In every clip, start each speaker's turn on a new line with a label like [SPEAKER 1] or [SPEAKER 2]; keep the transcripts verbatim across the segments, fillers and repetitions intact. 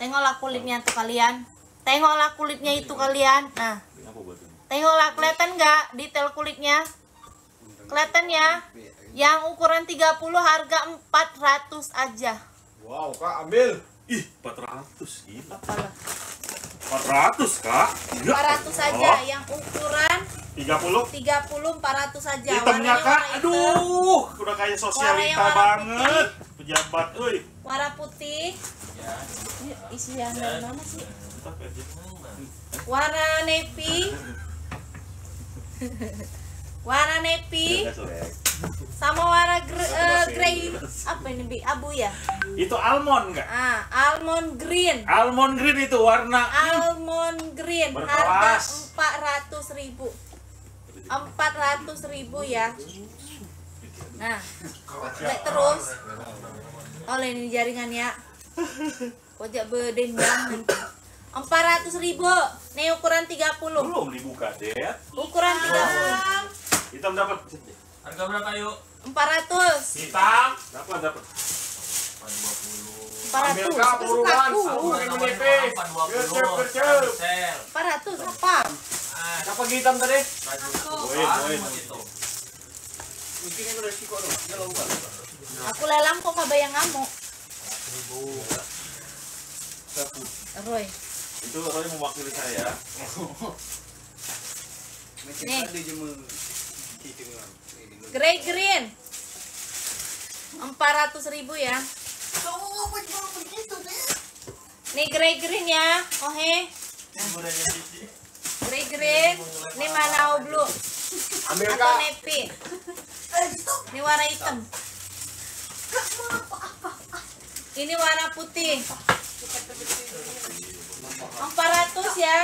[SPEAKER 1] Tengoklah kulitnya tuh kalian. Tengoklah kulitnya itu kalian. Nah. Tengoklah, kelihatan nggak detail kulitnya? Kelihatan ya? Yang ukuran tiga puluh harga empat ratus aja.
[SPEAKER 2] Wow, Kak, ambil.
[SPEAKER 3] Ih, empat ratus gila.
[SPEAKER 1] Apalah.
[SPEAKER 3] empat ratus, Kak.
[SPEAKER 1] empat ratus aja
[SPEAKER 3] Oh.
[SPEAKER 1] yang ukuran
[SPEAKER 3] tiga puluh.
[SPEAKER 1] tiga puluh empat ratus aja.
[SPEAKER 3] Hitamnya,
[SPEAKER 1] Warnanya
[SPEAKER 3] Kak.
[SPEAKER 1] warna hitam.
[SPEAKER 3] Aduh, udah kayak sosialita
[SPEAKER 1] Warnanya warna
[SPEAKER 3] banget. Pejabat, euy.
[SPEAKER 1] Warna putih.
[SPEAKER 4] Ya.
[SPEAKER 1] Ini isian dari mana sih?
[SPEAKER 3] Entah, Kak.
[SPEAKER 1] Warna navy. Warna navy sama warna gre- eh, grey. Apa ini, Bi? Abu ya?
[SPEAKER 3] Itu almond, Kak.
[SPEAKER 1] Ah, almond green.
[SPEAKER 3] Almond green itu warna.
[SPEAKER 1] Almond green harga
[SPEAKER 3] Berkelas.
[SPEAKER 1] empat ratus ribu. empat ratus ribu ya. Nah, lihat terus. Oleh ini jaringan ya. Kojak berdendam. empat ratus ribu. Nih ukuran tiga puluh.
[SPEAKER 3] Belum dibuka, Det.
[SPEAKER 1] Ukuran tiga puluh.
[SPEAKER 3] Hitam dapat.
[SPEAKER 4] Harga berapa yuk?
[SPEAKER 1] empat ratus.
[SPEAKER 3] Hitam dapat dapat.
[SPEAKER 1] empat
[SPEAKER 2] Ambil,
[SPEAKER 1] ratus.
[SPEAKER 2] Kak, buruan.
[SPEAKER 1] Kesukaku.
[SPEAKER 2] Aku pakai menipis. Gercep, gercep.
[SPEAKER 1] empat ratus apa?
[SPEAKER 2] Apa hitam tadi?
[SPEAKER 3] Poin, poin.
[SPEAKER 2] Mungkin yang udah sikok dong. Dia lompat.
[SPEAKER 1] Aku lelang kok kabayang ngamuk. Roy.
[SPEAKER 3] Itu Roy mewakili saya.
[SPEAKER 1] Nih. Grey green. empat ratus ribu ya. Nih grey green ya. Oke. Grey green. Ini mana blue?
[SPEAKER 2] Ambil,
[SPEAKER 1] Atau
[SPEAKER 2] Kak.
[SPEAKER 1] navy? Ini warna hitam. Ini warna putih. empat ratus ya.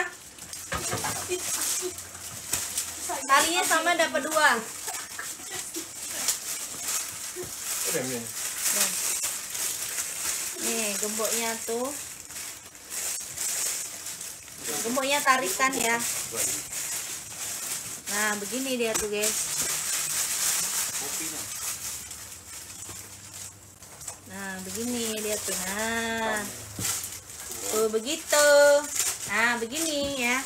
[SPEAKER 1] Talinya sama dapat dua. Nih gemboknya tuh. Gemboknya tarikan ya. Nah begini dia tuh guys. Nah begini dia tuh. Nah tuh begitu. Nah begini ya.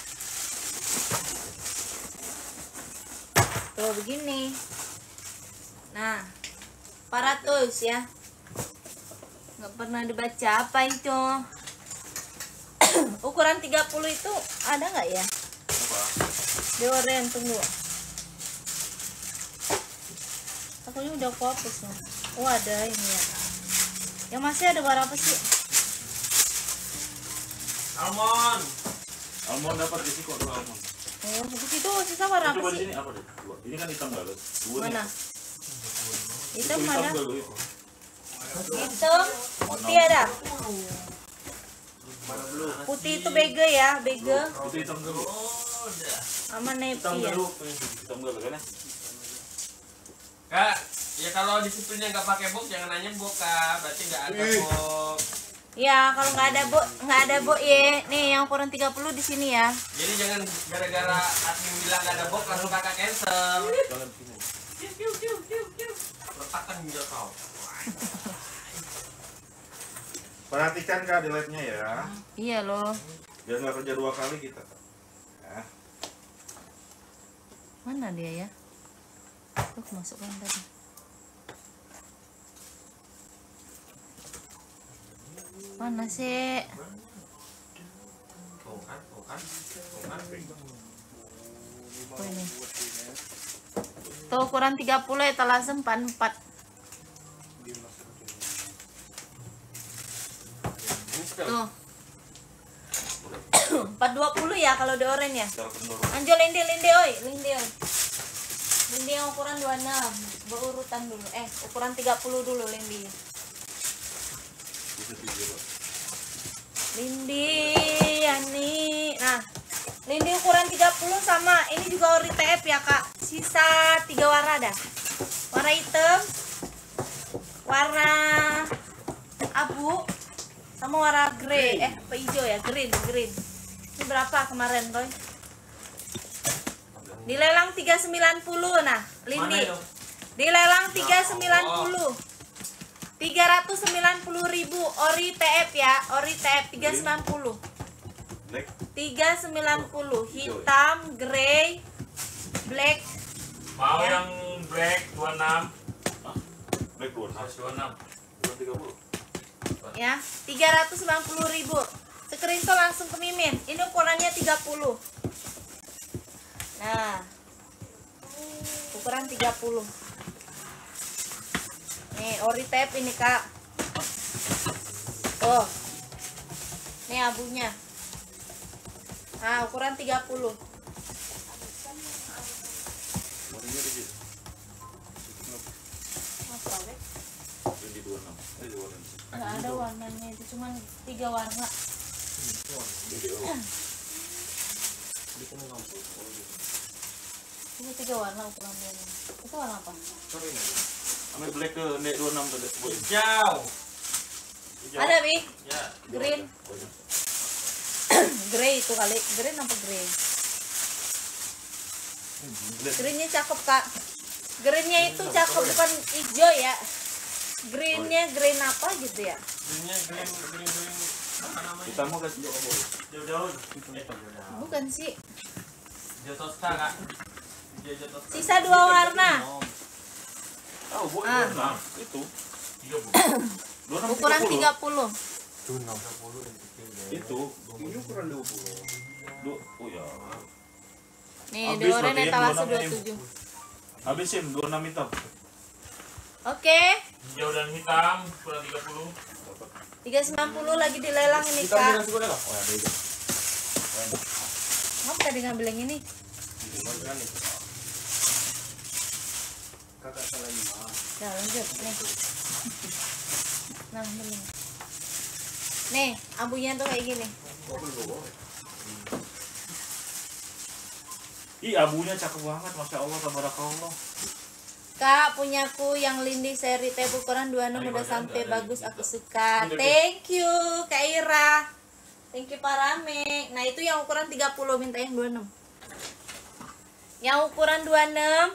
[SPEAKER 1] Tuh begini. Nah empat ratus ya. Nggak pernah dibaca apa itu. Ukuran tiga puluh itu ada nggak ya?
[SPEAKER 3] Apa?
[SPEAKER 1] Deoren, tunggu. Aku ini udah aku hapus nih. Oh ada ini ya. Yang masih ada berapa sih?
[SPEAKER 4] Almond.
[SPEAKER 3] Almond dapat di sini kok dua almond.
[SPEAKER 1] Oh, di situ sisa warna
[SPEAKER 3] Coba
[SPEAKER 1] apa
[SPEAKER 3] di
[SPEAKER 1] sih?
[SPEAKER 3] sini apa deh? Dua. Ini kan hitam enggak, Lu? Dua nih.
[SPEAKER 1] Mana?
[SPEAKER 3] Itu
[SPEAKER 1] Hitam
[SPEAKER 3] hitam
[SPEAKER 1] mana?
[SPEAKER 3] enggak, Lu, itu?
[SPEAKER 1] Hitam, putih ada. Putih itu bege ya, bege.
[SPEAKER 3] Itu hitam dulu.
[SPEAKER 4] Udah.
[SPEAKER 1] Sama
[SPEAKER 3] Hitam
[SPEAKER 1] navy ya.
[SPEAKER 3] dulu. Hitam dulu kan ya?
[SPEAKER 4] Kak, ya kalau disiplinnya nggak pakai box jangan nanya box, Kak. Berarti nggak ada box.
[SPEAKER 1] Ya, kalau nggak ada bo, nggak ada bo ye. Nih yang ukuran tiga puluh di sini ya.
[SPEAKER 4] Jadi jangan gara-gara admin bilang nggak ada box langsung Kakak cancel.
[SPEAKER 3] Jangan sini.
[SPEAKER 4] Letakkan juga kau.
[SPEAKER 3] Perhatikan Kak di live-nya ya.
[SPEAKER 1] Iya loh.
[SPEAKER 3] Biar nggak kerja dua kali kita. Ya.
[SPEAKER 1] Mana dia ya? Tuh masukkan tadi. Mana sih?
[SPEAKER 4] Tuh kan, tuh kan, tuh kan.
[SPEAKER 1] Oh ini. Tuh ukuran tiga puluh etalase empat puluh empat. Tuh. empat dua puluh ya kalau di oren ya.
[SPEAKER 3] Cara pendorong.
[SPEAKER 1] Anjol linde linde oi, linde oi. Linde yang ukuran dua puluh enam. Berurutan dulu. Eh, ukuran tiga puluh dulu linde.
[SPEAKER 3] Bisa tiga, Pak.
[SPEAKER 1] Lindi Yani. Nah, lindi ukuran tiga puluh sama ini juga ori T F ya, Kak. Sisa tiga warna dah. Warna hitam, warna abu, sama warna grey. Eh, apa hijau ya? Green, green. Ini berapa kemarin, Roy? Dilelang tiga sembilan puluh. Nah, lindi.
[SPEAKER 4] Mana itu?
[SPEAKER 1] Dilelang tiga sembilan puluh. tiga ratus sembilan puluh ribu ori T F ya, ori T F tiga ratus sembilan puluh.
[SPEAKER 3] Black.
[SPEAKER 1] tiga ratus sembilan puluh hitam, grey, black.
[SPEAKER 4] Mau
[SPEAKER 1] Ya.
[SPEAKER 4] yang black dua puluh enam.
[SPEAKER 3] Black dua enam.
[SPEAKER 4] Harus dua puluh enam.
[SPEAKER 3] Dua tiga puluh.
[SPEAKER 1] Ya, tiga ratus sembilan puluh ribu. Screenshot langsung ke Mimin. Ini ukurannya tiga puluh. Nah. Ukuran tiga puluh. Nih, ori tape ini, Kak. Tuh. Nih abunya. Nah, ukuran tiga puluh.
[SPEAKER 3] Warnanya di sini.
[SPEAKER 1] Apa, Bek?
[SPEAKER 3] Ini dua enam. Ini dua enam.
[SPEAKER 1] Nggak ada warnanya, itu cuma tiga warna. Ini tiga warna ukuran dia. Itu warna apa?
[SPEAKER 3] Sorry nih. Ame black ke nek dua enam tadi sebut.
[SPEAKER 4] Hijau.
[SPEAKER 1] Ada, Bi.
[SPEAKER 4] Ya.
[SPEAKER 1] Green. Grey itu kali. Green apa grey? Greennya cakep, Kak. Greennya itu cakep, bukan hijau ya. Greennya green apa gitu ya?
[SPEAKER 4] Greennya green green green apa namanya?
[SPEAKER 3] Kita mau kasih jauh.
[SPEAKER 4] Jauh-jauh.
[SPEAKER 1] Bukan sih.
[SPEAKER 4] Hijau tosta kak. Hijau tosta.
[SPEAKER 1] Sisa dua warna.
[SPEAKER 3] Oh, buat
[SPEAKER 1] Ah.
[SPEAKER 3] dua enam. Itu.
[SPEAKER 4] Tiga puluh.
[SPEAKER 3] Dua enam
[SPEAKER 1] Ukuran tiga puluh.
[SPEAKER 3] Itu. Ini ukuran dua puluh. Dua. Oh ya.
[SPEAKER 1] Nih,
[SPEAKER 3] Habis
[SPEAKER 1] deoren
[SPEAKER 3] berarti
[SPEAKER 1] etalase
[SPEAKER 3] dua
[SPEAKER 1] dua
[SPEAKER 3] enam
[SPEAKER 1] puluh tujuh.
[SPEAKER 3] Habisin dua enam hitam.
[SPEAKER 1] Oke.
[SPEAKER 4] Hijau dan hitam kurang tiga puluh.
[SPEAKER 1] tiga ratus sembilan puluh lagi dilelang ini,
[SPEAKER 3] Hitam
[SPEAKER 1] Kak.
[SPEAKER 3] dengan suku dah. Oh, ada itu.
[SPEAKER 1] Mau tadi ngambil yang ini?
[SPEAKER 2] Kakak salah lima.
[SPEAKER 1] Nah, lanjut nih. Nah, beli. Nih, abunya tuh kayak gini.
[SPEAKER 3] Ih, abunya cakep banget, masya Allah, tabarakallah.
[SPEAKER 1] Kak, punyaku yang Lindi seri tape ukuran dua puluh enam udah sampai bagus, aku suka. Thank you, Kak Ira. Thank you Pak Rame. Nah, itu yang ukuran tiga puluh, minta yang dua puluh enam. Yang ukuran dua puluh enam.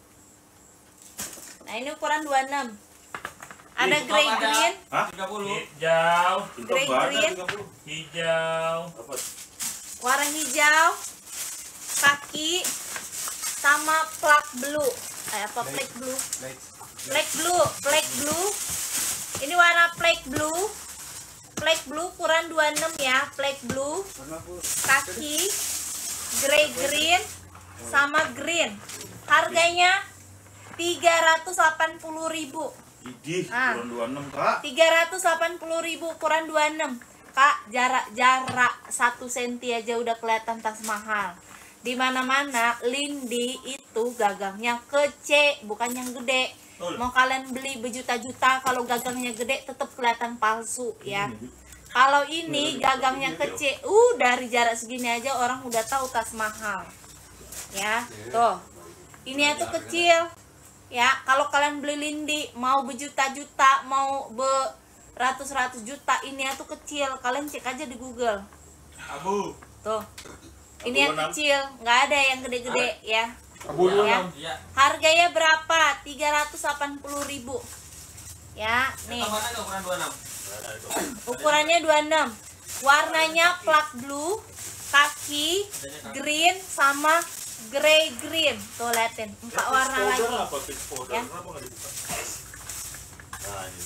[SPEAKER 1] Nah, ini ukuran dua puluh enam. Ada
[SPEAKER 4] Ini
[SPEAKER 1] grey
[SPEAKER 4] ada.
[SPEAKER 1] green,
[SPEAKER 3] Hah?
[SPEAKER 4] tiga puluh. Hijau.
[SPEAKER 3] Hitam
[SPEAKER 1] Grey
[SPEAKER 3] banget,
[SPEAKER 1] green.
[SPEAKER 3] tiga puluh.
[SPEAKER 4] Hijau.
[SPEAKER 3] Apa?
[SPEAKER 1] warna hijau, kaki, sama plak blue. Eh, apa plak blue? Black blue, black blue. Ini warna black blue. Black blue ukuran dua puluh enam ya, black blue. Kaki, grey green, sama green. Harganya tiga ratus delapan puluh ribu.
[SPEAKER 3] Idih,
[SPEAKER 1] Ah.
[SPEAKER 3] ukuran dua puluh enam, Kak.
[SPEAKER 1] tiga ratus delapan puluh ribu ukuran dua puluh enam. Kak, jarak-jarak satu senti aja udah kelihatan tas mahal. Di mana-mana Lindi itu gagangnya kecil, bukan yang gede.
[SPEAKER 4] Betul.
[SPEAKER 1] Mau kalian beli berjuta-juta, kalau gagangnya gede tetap kelihatan palsu ya. Kalau ini gagangnya kecil, uh dari jarak segini aja orang udah tahu tas mahal. Ya, tuh. Ini tuh kecil. Ya, kalau kalian beli Lindi mau berjuta-juta, mau beratus-ratus juta, ini tuh kecil. Kalian cek aja di Google.
[SPEAKER 4] Abu.
[SPEAKER 1] Tuh. Ini yang kecil, nggak ada yang gede-gede ya.
[SPEAKER 2] Abu
[SPEAKER 1] Ya.
[SPEAKER 4] Iya.
[SPEAKER 1] Harganya berapa? tiga ratus delapan puluh ribu. Ya, nih.
[SPEAKER 4] Tambahan ada ukuran dua puluh enam.
[SPEAKER 1] Ukurannya dua puluh enam. Warnanya plak blue, kaki green sama grey green. Tuh liatin, empat warna lagi.
[SPEAKER 3] Apa pitch powder?
[SPEAKER 1] Ya.
[SPEAKER 3] Kenapa nggak dibuka? Nah, ini.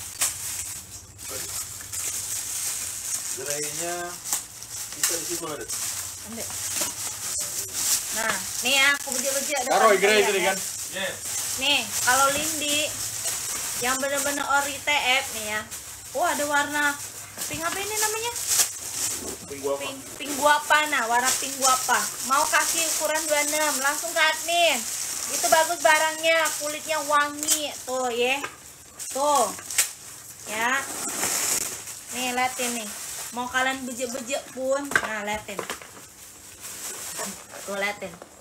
[SPEAKER 3] Gerainya bisa di situ ada.
[SPEAKER 1] Ambil. Nah, nih ya, aku bejek-bejek depan
[SPEAKER 2] Taruh grey
[SPEAKER 1] saya,
[SPEAKER 2] tadi
[SPEAKER 1] ya.
[SPEAKER 2] kan.
[SPEAKER 4] Yes.
[SPEAKER 1] Nih, kalau Lindi yang bener-bener ori T F nih ya. Oh, ada warna pink apa ini namanya?
[SPEAKER 3] Tunggu apa?
[SPEAKER 1] Pink, pink guapa, nah warna pink guapa. Mau kasih ukuran dua puluh enam, langsung ke admin. Itu bagus barangnya, kulitnya wangi tuh ya. Tuh. Ya. Nih, liatin nih. Mau kalian bejek-bejek pun, nah liatin. Tuh liatin.